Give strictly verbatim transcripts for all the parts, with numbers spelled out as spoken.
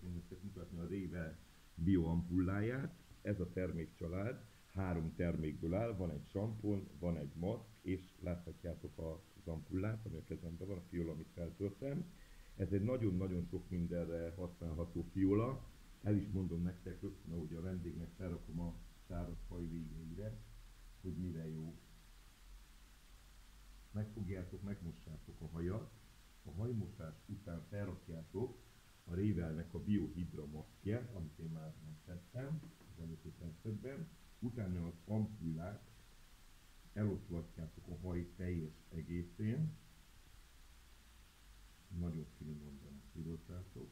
szeretném nektek mutatni a Rével bioampulláját. Ez a termékcsalád három termékből áll, van egy sampon, van egy maszk, és láthatjátok az ampullát, ami a kezemben van, a fiola, amit feltöltem. Ez egy nagyon-nagyon sok mindenre használható fiola. El is mondom nektek rögtön, ahogy a vendégnek felrakom a száraz haj végeire, hogy mire jó. Megfogjátok, megmossátok a hajat, a hajmosás után felrakjátok a Révelnek a Biohydra maszkját, amit én már megtettem az előző percekben, utána az ampullát eloszlatjátok a haj teljes egészén, nagyon finoman beleszírozzátok,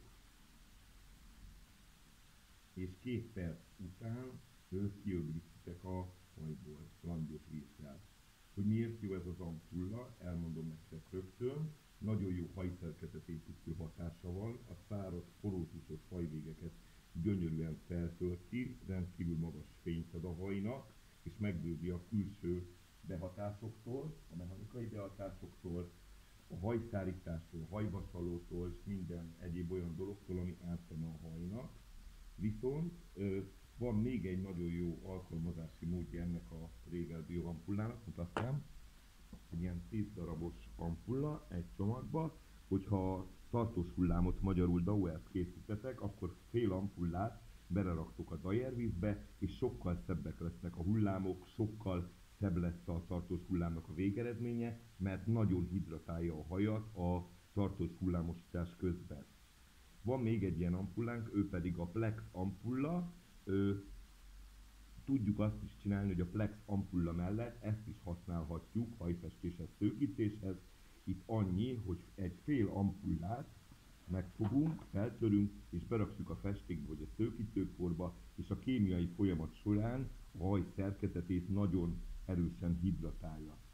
és két perc után őt kiöblítitek a hajból langyos vízzel. Hogy miért jó ez az ampulla, elmondom nektek rögtön. Nagyon jó hajszerkezetépítő hatása van, a száraz, porózusos hajvégeket gyönyörűen feltölti, rendkívül magas fényt ad a hajnak, és megvédi a külső behatásoktól, a mechanikai behatásoktól, a hajszárítástól, a hajbaszalótól, és minden egyéb olyan dologtól, ami ártana a hajnak. Viszont van még egy nagyon jó alkalmazási módja ennek a Rével bioampullának, mutatnám. Egy ilyen tíz darabos ampulla egy csomagba, hogyha tartós hullámot, magyarul dauert készítetek, akkor fél ampullát beleraktok a dajervízbe, és sokkal szebbek lesznek a hullámok, sokkal szebb lesz a tartós hullámnak a végeredménye, mert nagyon hidratálja a hajat a tartós hullámosítás közben. Van még egy ilyen ampullánk, ő pedig a Plex ampulla. Ő, tudjuk azt is csinálni, hogy a Plex ampulla mellett ezt is használhatjuk hajfestéshez, szőkítéshez. Itt annyi, hogy egy fél ampullát megfogunk, feltörünk, és berakjuk a festékbe vagy a szőkítőporba, és a kémiai folyamat során a haj szerkezetét nagyon erősen hidratálja.